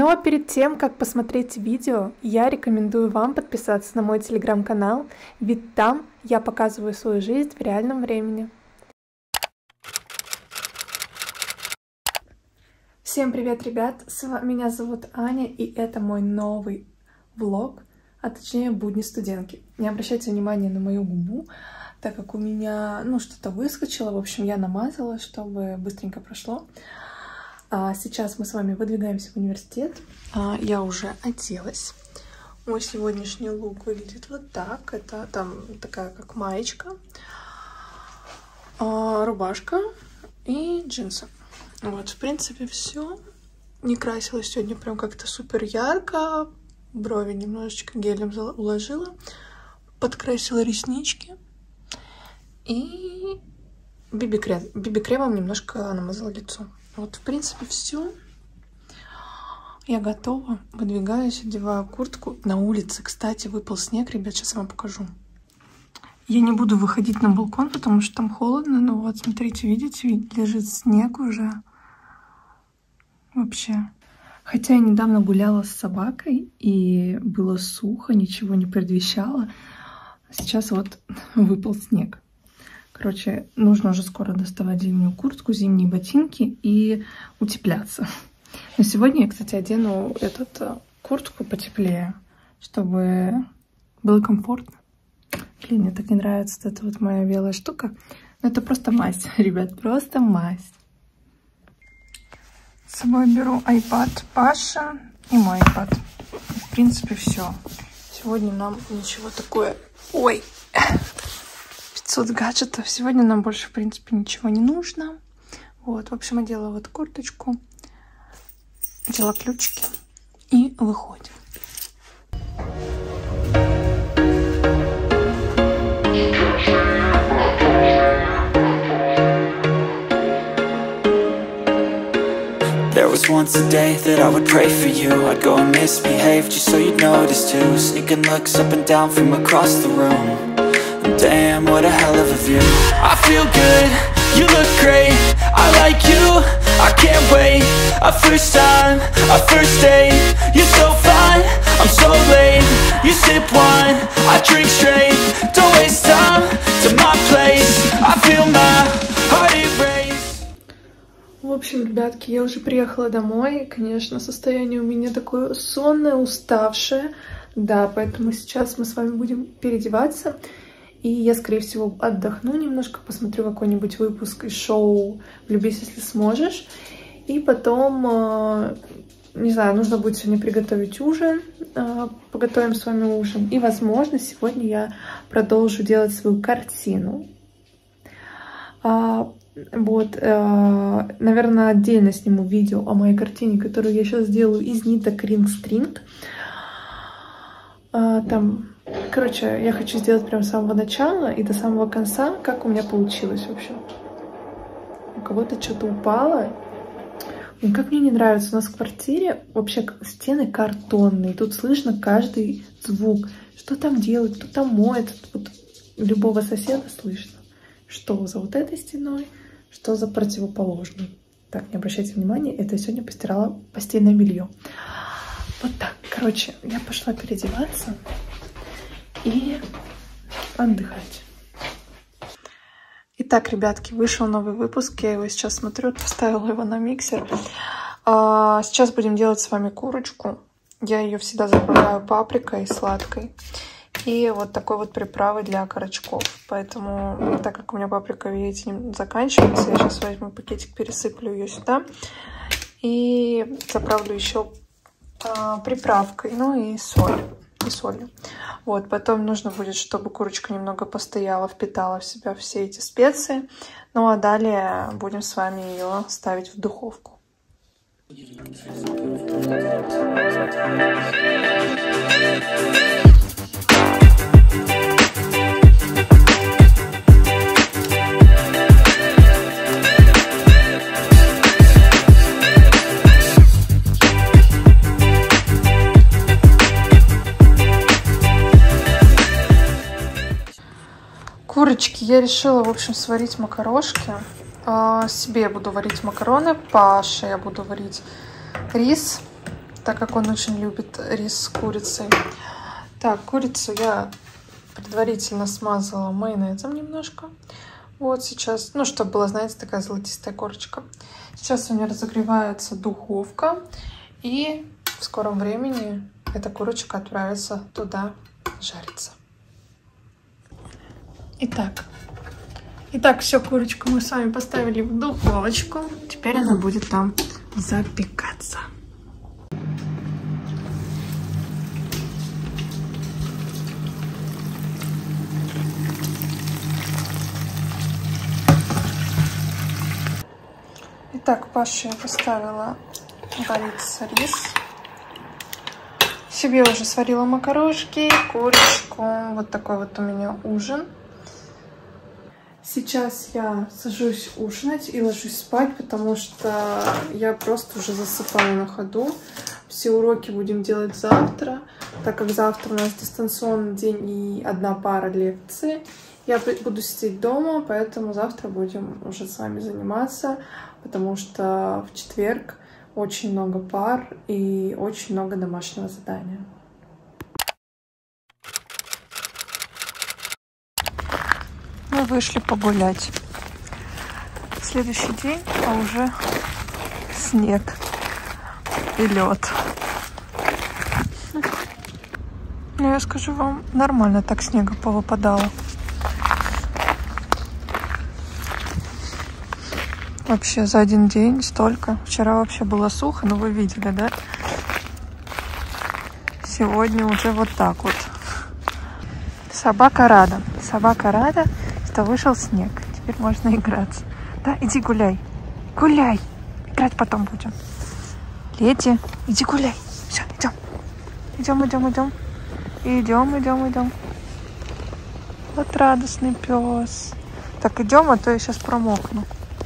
Ну а перед тем, как посмотреть видео, я рекомендую вам подписаться на мой телеграм-канал, ведь там я показываю свою жизнь в реальном времени. Всем привет, ребят! Меня зовут Аня, и это мой новый влог, а точнее будни студентки. Не обращайте внимания на мою губу, так как у меня, что-то выскочило. В общем, я намазала, чтобы быстренько прошло. Сейчас мы с вами выдвигаемся в университет. Я уже оделась. Мой сегодняшний лук выглядит вот так. Это там такая как маечка, рубашка и джинсы. Вот, в принципе, все. Не красилась сегодня прям как-то супер ярко. Брови немножечко гелем уложила. Подкрасила реснички. И BB-кремом немножко намазала лицо. Вот, в принципе, все. Я готова. Выдвигаюсь, одеваю куртку. На улице, кстати, выпал снег. Ребят, сейчас я вам покажу. Я не буду выходить на балкон, потому что там холодно. Но вот, смотрите, видите, лежит снег уже. Вообще. Хотя я недавно гуляла с собакой, и было сухо, ничего не предвещало. Сейчас вот выпал снег. Короче, нужно уже скоро доставать зимнюю куртку, зимние ботинки и утепляться. Но сегодня я, кстати, одену куртку потеплее, чтобы было комфортно. Блин, мне так не нравится эта вот моя белая штука. Но это просто мазь, ребят, просто мазь. С собой беру iPad Паша и мой iPad. В принципе, все. Сегодня нам ничего такое... Ой! 500 гаджетов. Сегодня нам больше, в принципе, ничего не нужно. Вот, в общем, одела вот курточку, взяла ключики и выходим. There was once a day that I would pray for you. I'd go and misbehave just so you'd notice too. Sneaking looks up and down from across the room. Damn, what a hell of a view. I feel good, you look great. I like you, I can't wait. A first time, a first date. You're so fine, I'm so late. You sip wine, I drink straight. Don't waste time to my place. I feel my heart erase. В общем, ребятки, я уже приехала домой. Конечно, состояние у меня такое сонное, уставшее. Да, поэтому сейчас мы с вами будем переодеваться. И я, скорее всего, отдохну немножко, посмотрю какой-нибудь выпуск из шоу «Влюбись, если сможешь». И потом, не знаю, нужно будет сегодня приготовить ужин. Поготовим с вами ужин. И, возможно, сегодня я продолжу делать свою картину. Вот, наверное, отдельно сниму видео о моей картине, которую я сейчас делаю из ниток Ring String. Там... Короче, я хочу сделать прям с самого начала и до самого конца, как у меня получилось, в общем. У кого-то что-то упало. И как мне не нравится, у нас в квартире вообще стены картонные. Тут слышно каждый звук. Что там делают, кто там моет. Вот любого соседа слышно. Что за вот этой стеной, что за противоположной. Так, не обращайте внимания, это я сегодня постирала постельное белье. Вот так. Короче, я пошла переодеваться и отдыхать. Итак, ребятки, вышел новый выпуск. Я его сейчас смотрю, поставила его на миксер. Сейчас будем делать с вами курочку. Я ее всегда заправляю паприкой сладкой и вот такой вот приправой для окорочков. Поэтому, так как у меня паприка, видите, заканчивается, я сейчас возьму пакетик, пересыплю ее сюда и заправлю еще приправкой, и солью. Вот, потом нужно будет, чтобы курочка немного постояла, впитала в себя все эти специи. Ну а далее будем с вами ее ставить в духовку. Курочки я решила, в общем, сварить макарошки. Себе я буду варить макароны, Паше я буду варить рис. так как он очень любит рис с курицей. Так, курицу я предварительно смазала майонезом немножко. Вот сейчас, ну, чтобы была, знаете, такая золотистая корочка. Сейчас у меня разогревается духовка, и в скором времени эта курочка отправится туда жариться. Итак, все, курочку мы с вами поставили в духовочку. Теперь она будет там запекаться. Итак, Паше я поставила вариться рис. Себе уже сварила макарошки, курочку. Вот такой вот у меня ужин. Сейчас я сажусь ужинать и ложусь спать, потому что я просто уже засыпаю на ходу. Все уроки будем делать завтра, так как завтра у нас дистанционный день и одна пара лекций. Я буду сидеть дома, поэтому завтра будем уже с вами заниматься, потому что в четверг очень много пар и очень много домашнего задания. Мы вышли погулять. Следующий день, а уже снег и лед. Ну, я скажу вам, нормально так снега повыпадало. Вообще за один день столько. Вчера вообще было сухо, но вы видели, да? Сегодня уже вот так вот. Собака рада. Собака рада, что вышел снег. Теперь можно играться. Да, иди гуляй. Гуляй. Играть потом будем. Леди, иди гуляй. Все, идем. Идем. Идем. Вот радостный пес. Так, идем, а то я сейчас промокну.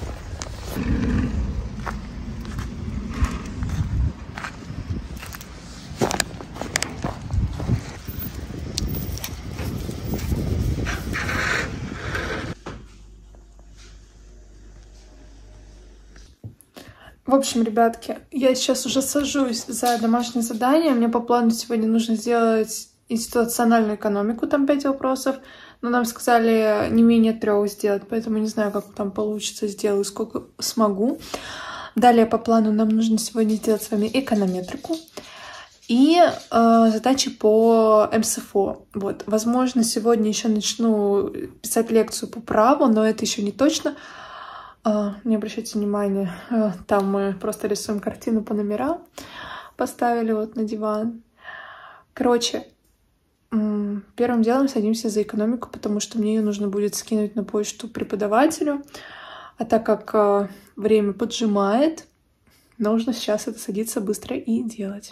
В общем, ребятки, я сейчас уже сажусь за домашнее задание. Мне по плану сегодня нужно сделать институциональную экономику, там 5 вопросов. Но нам сказали не менее 3 сделать, поэтому не знаю, как там получится, сделаю, сколько смогу. Далее по плану нам нужно сегодня сделать с вами эконометрику и задачи по МСФО. Вот, возможно, сегодня еще начну писать лекцию по праву, но это еще не точно. Не обращайте внимания, там мы просто рисуем картину по номерам, поставили вот на диван. Короче, первым делом садимся за экономику, потому что мне ее нужно будет скинуть на почту преподавателю. А так как время поджимает, нужно сейчас это садиться быстро и делать.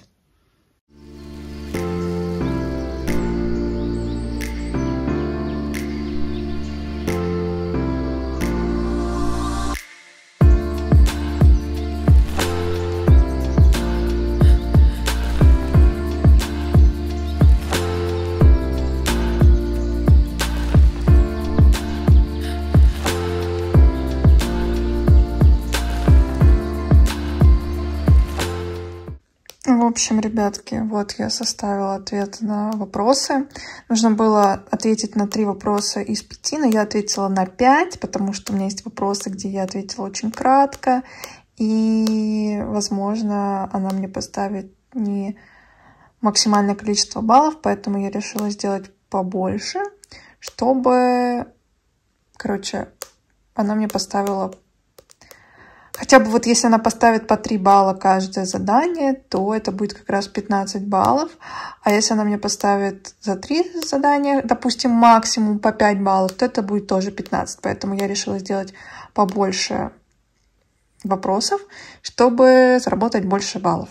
В общем, ребятки, вот я составила ответы на вопросы. Нужно было ответить на 3 вопроса из 5, но я ответила на 5, потому что у меня есть вопросы, где я ответила очень кратко, и, возможно, она мне поставит не максимальное количество баллов, поэтому я решила сделать побольше, чтобы, короче, она мне поставила... Хотя бы вот если она поставит по 3 балла каждое задание, то это будет как раз 15 баллов. А если она мне поставит за 3 задания, допустим, максимум по 5 баллов, то это будет тоже 15. Поэтому я решила сделать побольше вопросов, чтобы заработать больше баллов.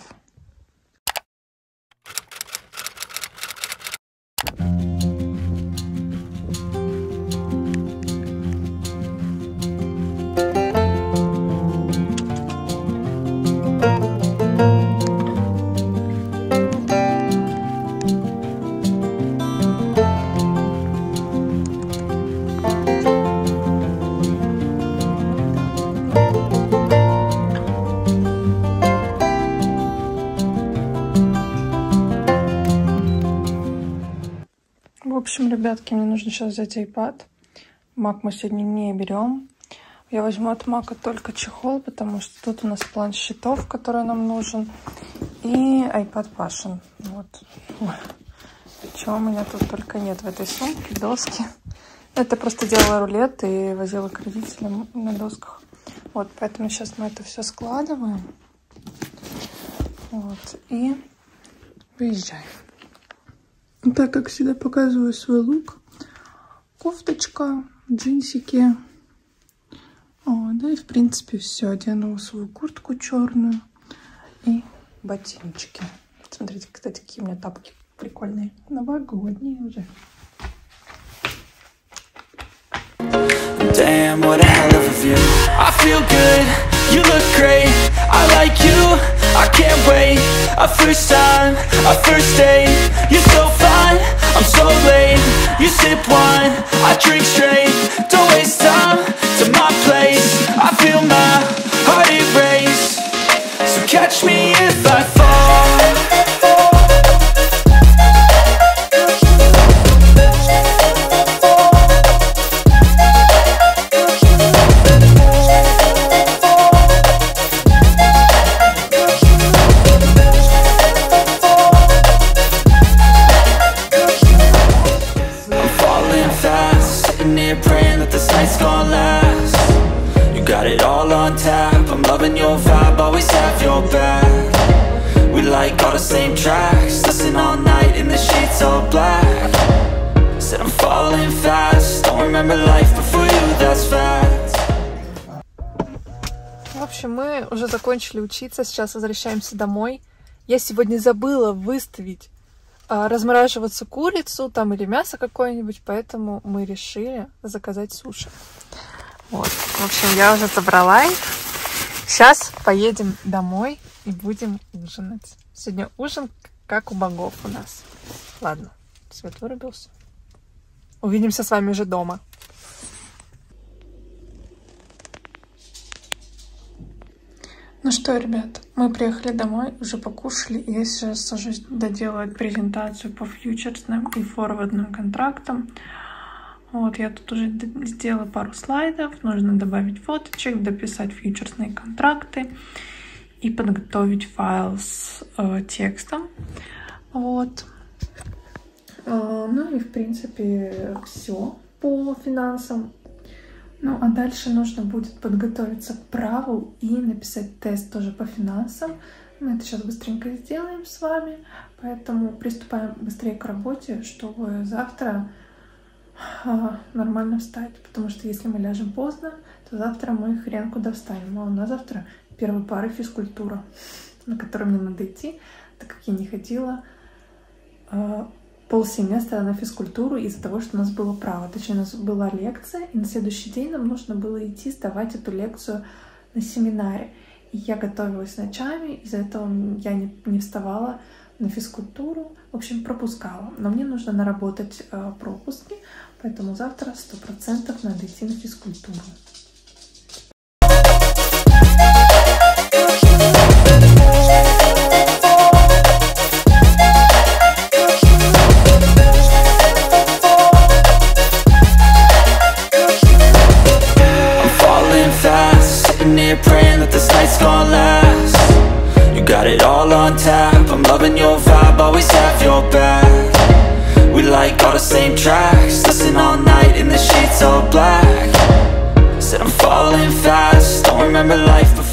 В общем, ребятки, мне нужно сейчас взять iPad. Mac мы сегодня не берем. Я возьму от Mac только чехол, потому что тут у нас план счетов, который нам нужен. И iPad Пашин. Вот. Чего у меня тут только нет в этой сумке, доски. Это просто делала рулет и возила к родителям на досках. Вот, поэтому сейчас мы это все складываем. Вот, и выезжаем. Так, как всегда, показываю свой лук. Кофточка, джинсики. Да и, в принципе, все. Одену свою куртку черную и ботиночки. Смотрите, кстати, какие у меня тапки прикольные. Новогодние уже. Damn, what a hell of a view. I feel good, you look great. I like you, I can't wait. A first time, a first date. You're so fine, I'm so late. You sip wine, I drink straight. Don't waste time to my place. I feel my heart erase. So catch me if I fall. Praying that this night's gonna last. You got it all on tap. I'm loving your vibe, always have your back. We like all the same tracks. Listen all night in the sheets all black. Said I'm falling fast. Don't remember life before you, that's fact. В общем, мы уже закончили учиться. Сейчас возвращаемся домой. Я сегодня забыла выставить размораживаться курицу там или мясо какое-нибудь, поэтому мы решили заказать суши. Вот. В общем, я уже забрала их. Сейчас поедем домой и будем ужинать. Сегодня ужин как у богов у нас. Ладно, свет вырубился. Увидимся с вами уже дома. Ну что, ребят, мы приехали домой, уже покушали, и я сейчас сажусь доделать презентацию по фьючерсным и форвардным контрактам. Вот, я тут уже сделала пару слайдов, нужно добавить фоточек, дописать фьючерсные контракты и подготовить файл с текстом. Вот. Ну и, в принципе, все по финансам. Ну, а дальше нужно будет подготовиться к праву и написать тест тоже по финансам. Мы это сейчас быстренько сделаем с вами, поэтому приступаем быстрее к работе, чтобы завтра нормально встать. Потому что если мы ляжем поздно, то завтра мы хрен куда встанем. А у нас завтра первая пара физкультура, на которую мне надо идти, так как я не ходила полсеместра на физкультуру из-за того, что у нас было право. Точнее, у нас была лекция, и на следующий день нам нужно было идти сдавать эту лекцию на семинаре. И я готовилась ночами, из-за этого я не вставала на физкультуру, в общем, пропускала. Но мне нужно наработать пропуски, поэтому завтра 100% надо идти на физкультуру. Praying that this night's gonna last. You got it all on tap. I'm loving your vibe, always have your back. We like all the same tracks. Listen all night in the sheets all black. Said I'm falling fast. Don't remember life before